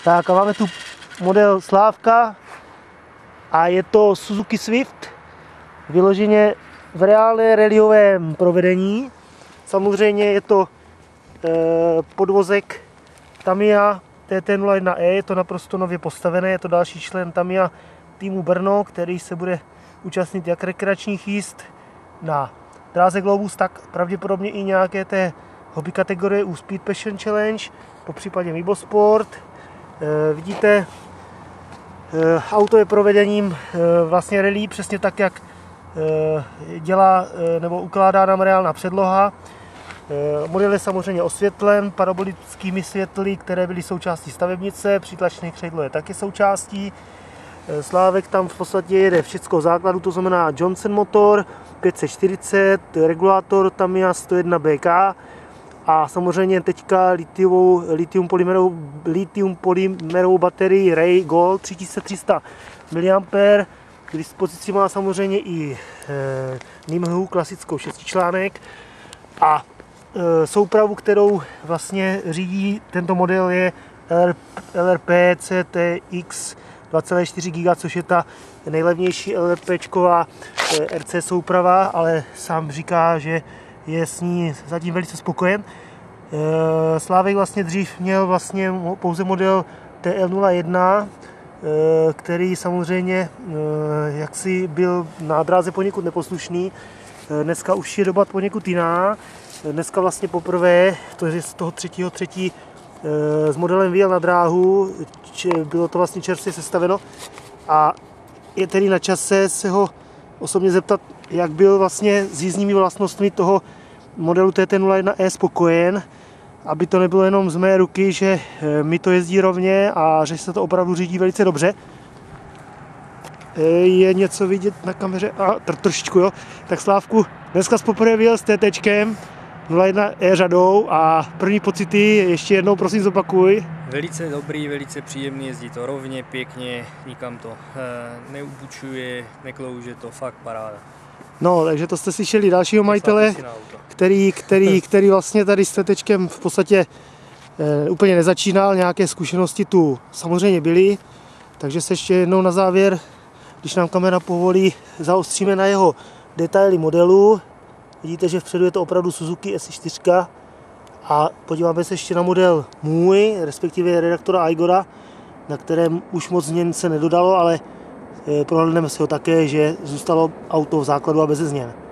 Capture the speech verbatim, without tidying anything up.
Tak a máme tu model Slávka a je to Suzuki Swift, vyloženě v reálné rallyovém provedení. Samozřejmě je to e, podvozek Tamiya T T nula jedna E, je to naprosto nově postavené, je to další člen Tamiya týmu Brno, který se bude účastnit jak rekreačních jízd na dráze Globus, tak pravděpodobně i nějaké té hobby kategorie u Speed Passion Challenge, po případě Mibo Sport. E, vidíte, e, auto je provedením e, vlastně rally přesně tak, jak e, dělá e, nebo ukládá nám reálná předloha. E, model je samozřejmě osvětlen parabolickými světly, které byly součástí stavebnice, přítlačné křidlo je taky součástí. E, Slávek tam v podstatě jede všecko základu, to znamená Johnson motor, pět set čtyřicet, regulátor Tamiya sto jedna B K a samozřejmě teďka litiovou, litium polymerovou, litium polymerovou baterii Ray Gold tři tisíce tři sta miliampérů. K dispozici má samozřejmě i e, Nimhu klasickou šestičlánek a e, soupravu, kterou vlastně řídí tento model, je L R P C T X dva celá čtyři giga, což je ta nejlevnější LRPčková R C souprava, ale sám říká, že je s ní zatím velice spokojen. Slávek vlastně dřív měl vlastně pouze model T L nula jedna, který samozřejmě jaksi byl na dráze poněkud neposlušný. Dneska už je doba poněkud jiná. Dneska vlastně poprvé, to je z toho třetího třetí s modelem vyjel na dráhu, bylo to vlastně čerstvě sestaveno a je tedy na čase se ho osobně zeptat, jak byl vlastně s jízdními vlastnostmi toho modelu T T nula jedna E spokojen, aby to nebylo jenom z mé ruky, že mi to jezdí rovně a že se to opravdu řídí velice dobře. Je něco vidět na kameře? A trošičku, jo. Tak Slávku, dneska poprvé vyjel s TTčkem nula jedna E řadou a první pocity ještě jednou prosím zopakuj. Velice dobrý, velice příjemný, jezdí to rovně, pěkně, nikam to e, neubučuje, neklouže to, fakt paráda. No, takže to jste slyšeli dalšího majitele, který, který, který vlastně tady s TTčkem v podstatě e, úplně nezačínal, nějaké zkušenosti tu samozřejmě byly, takže se ještě jednou na závěr, když nám kamera povolí, zaostříme na jeho detaily modelu. Vidíte, že vpředu je to opravdu Suzuki S čtyři a podíváme se ještě na model můj, respektive redaktora Igora, na kterém už moc změn se nedodalo, ale prohlédneme si ho také, že zůstalo auto v základu a beze změn.